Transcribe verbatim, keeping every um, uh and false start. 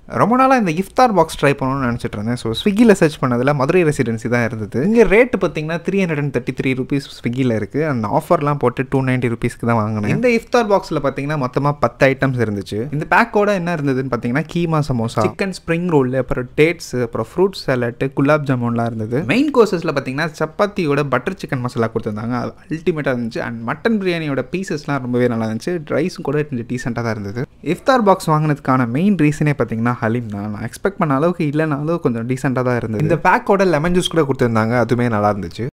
ரொம்ப நாளாக இந்த இஃப்தார் பாக்ஸ் ட்ரை பண்ணணும்னு நினச்சிட்டு இருந்தேன். ஸோ ஸ்விக்கியில் சர்ச் பண்ணதில் மதுரை ரெசிடென்சி தான் இருந்தது. இங்கே ரேட்டு பார்த்தீங்கன்னா three hundred and thirty three rupees ஸ்விக்கியில் இருக்குது. அந்த ஆஃபர்லாம் போட்டு டூ நைன்ட்டி ருபீஸ்க்கு தான் வாங்கினேன். இந்த இஃப்தார் பாக்ஸில் பார்த்தீங்கன்னா மொத்தமாக பத்து ஐட்டம்ஸ் இருந்துச்சு. இந்த பேக்கோட என்ன இருந்ததுன்னு பார்த்தீங்கன்னா keema samosa, chicken spring roll, அப்புறம் டேட்ஸ், அப்புறம் ஃப்ரூட் சாலட்டு, குலாப் ஜாமுன்லாம் இருந்தது. மெயின் கோர்சஸில் பார்த்தீங்கன்னா சப்பாத்தியோட பட்டர் சிக்கன் மசாலா கொடுத்துருந்தாங்க. அது அல்டிமேட்டாக இருந்துச்சு. அண்ட் மட்டன் பிரியாணியோட பீசஸ்லாம் ரொம்பவே நல்லா இருந்துச்சு. ரைஸும் கூட கொஞ்சம் டீசெண்டாக தான் இருந்தது. இஃப்தார் பாக்ஸ் வாங்கினதுக்கான மெயின் ரீசனே பார்த்தீங்கன்னா ஹலீம் தான். நான் எக்ஸ்பெக்ட் பண்ண அளவுக்கு இல்லைனாலும் கொஞ்சம் டீசெண்டாக தான் இருந்தது. இந்த பேக்கோட லெமன் ஜூஸ் கூட கொடுத்துருந்தாங்க. அதுவுமே நல்லா இருந்துச்சு.